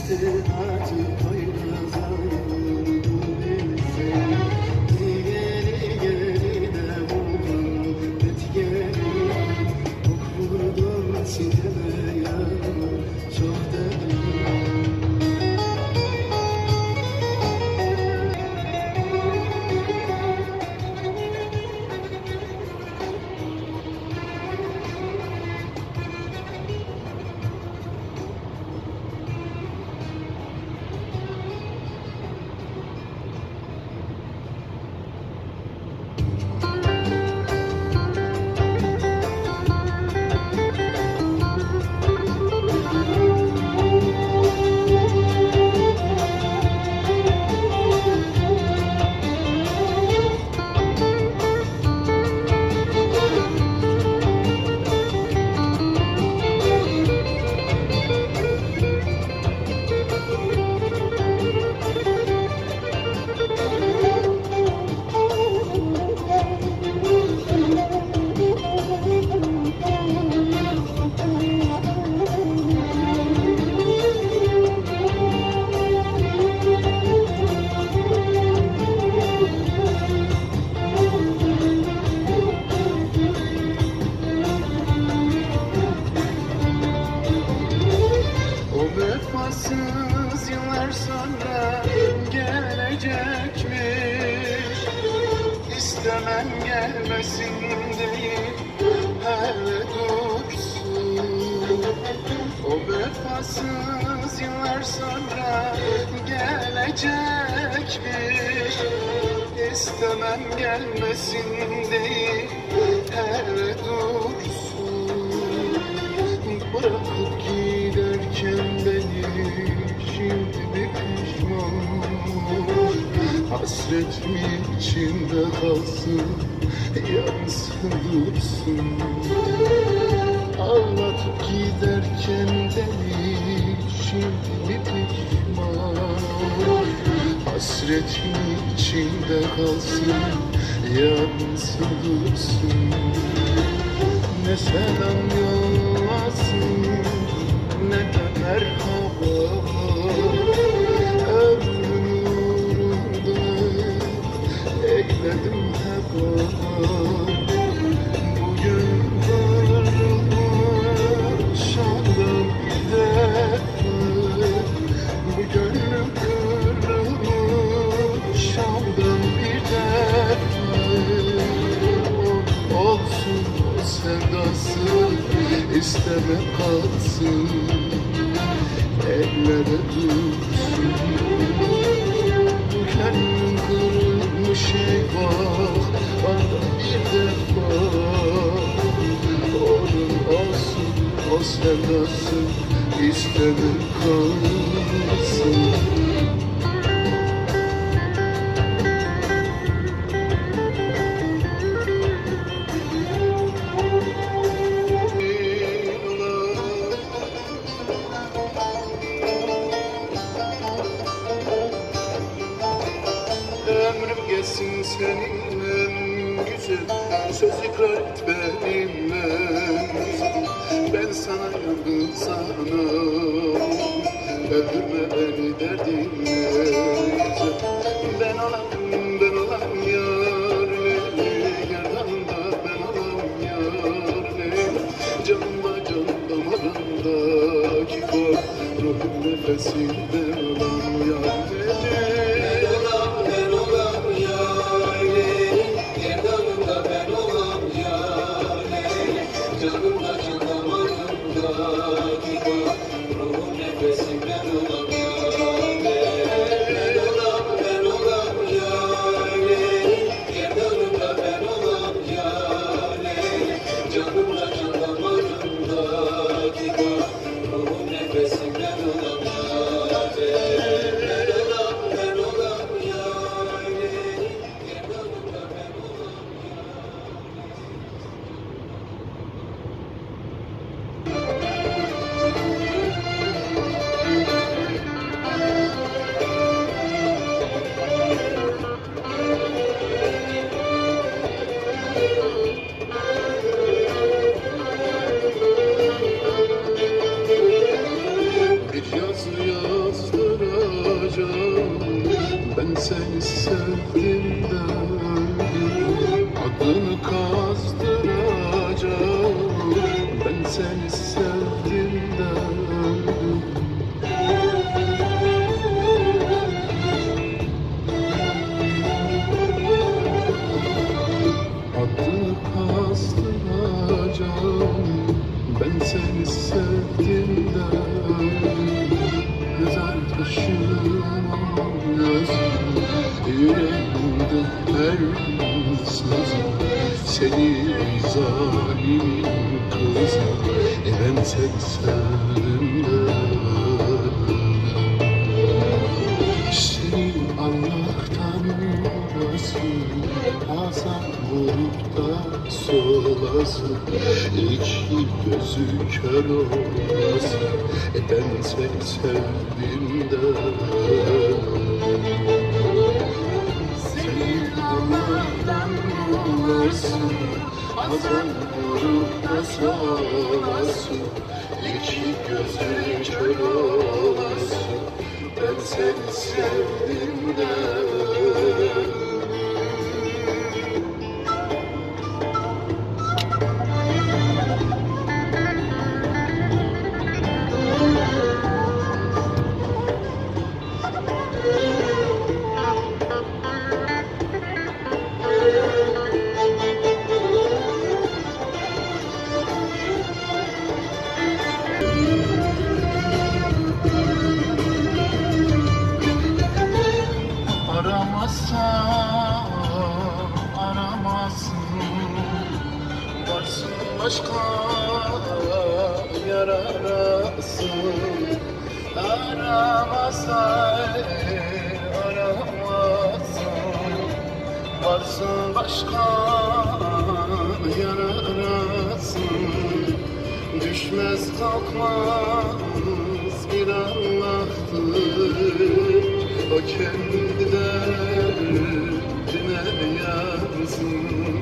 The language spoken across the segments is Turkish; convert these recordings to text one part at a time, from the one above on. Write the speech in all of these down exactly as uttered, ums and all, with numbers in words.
Vefasız yıllar sonra gelecekmiş. İstemem gelmesin değil, hele dursun. O vefasız yıllar sonra gelecekmiş. İstemem gelmesin değil, hele dursun. Bırakıp giderken beni şimdi bir pişman. Hasret mi içinde kalsın, yansın dursun. Ağlatıp giderken beni şimdi bir pişman. Hasret mi içinde kalsın, yansın dursun. Ne selam yollasın, ne de merhaba. Ömrümün uğrunda eyledim heba. Bugün kırılmış şandan bir defa. Bu gönlüm kırılmış şandan bir defa. Olsun sevdası, isteme kalsın, ellere dursun. Bu gönlüm kırılmış eyvah, bana bir defa. Onun olsun o sevdası, isteme kalsın. Ömrüm geçsin seninle güzel, söz ikrar et benimle güzel. Ben sana yandım sana, öldürme beni derdinle güzel. Ben olam, ben olam yar Leyli, gerdanında ben olam yar Leyli. Canımda can damarındaki kor, ruhum nefesinde olam yar Leyli. Canımda can damarımdaki kor, ruhum nefesimden olam ya ben olam, ben olam ya gerdanımda ben olam ya canımda can damarımdaki kor, ruhum nefesimden olam ya ben olam, ben olam ya gerdanımda ben olam ya. can, ben seni sevdim de adını kazdıracağım. Ben seni sevdim de adını kazdıracağım. Ben seni sevdim de mezar taşım yazım, yüreğimde her sızım. Seni zalimin kızı, e ben seni sevdim de seni Allah'tan olasın, bazen vurup da solasın, iki gözü kör olasın, e ben seni sevdim de seni Allah'tan olasın, bazen vurup da solasın, iki gözü kör olasın, ben seni sevdim de aramazsan aramazsın, varsın başka yar arasın. Aramazsan aramazsın, varsın başka yar arasın. Düşmez kalkmaz bir Allah'tır, o kendi derdine yansın.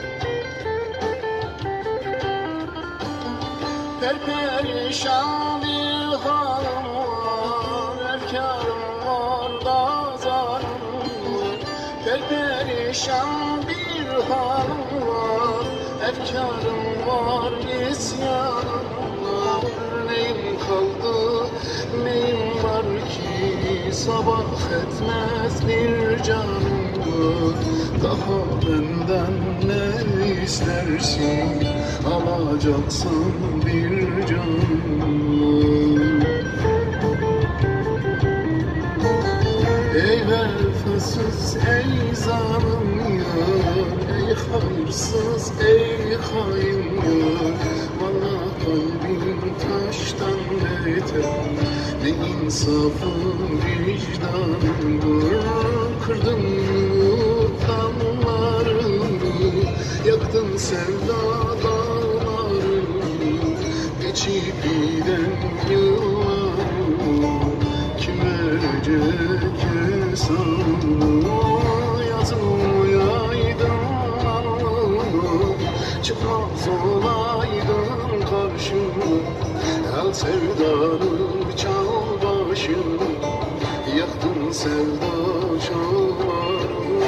Perperişan bir halim var, efkarım var da zarım var. Perperişan bir halim var, efkarım var, isyanım var. Neyim kaldı, neyim var ki sabah etmez bir canım var. Daha benden ne istersin, alacaksan bir canım. Ey vefasız, ey zalim yar, ey hayırsız, ey hain yar. Bana kalbim taştan beter, ne insafım vicdanım var. Kırdın damlarımı, yaktın sevda dağlarımı, geçip giden yıllarımı kim verecek hesabını? Yazılmayaydım alnıma, çıkmaz olaydım karşıma. Al sevdanı çal başını, yaktın sevda çalarımı.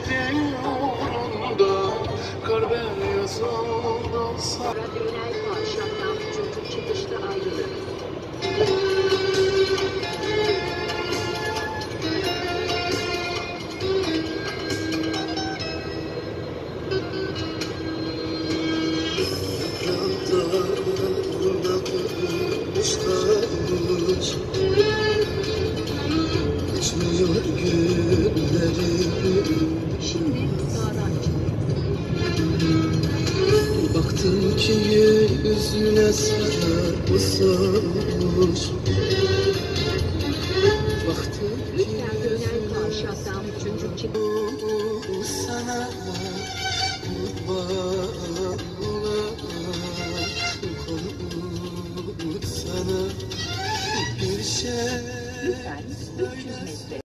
Radyo İnay Taş. Geçmiyor günlerim. Şimdi sağdan çık. Baktım ki yüzüne sarılmış. Baktım ki Lütfen döner kavşaktan üçüncü çık. sana kurban olayım, sana bir şey Lütfen üç yüz metre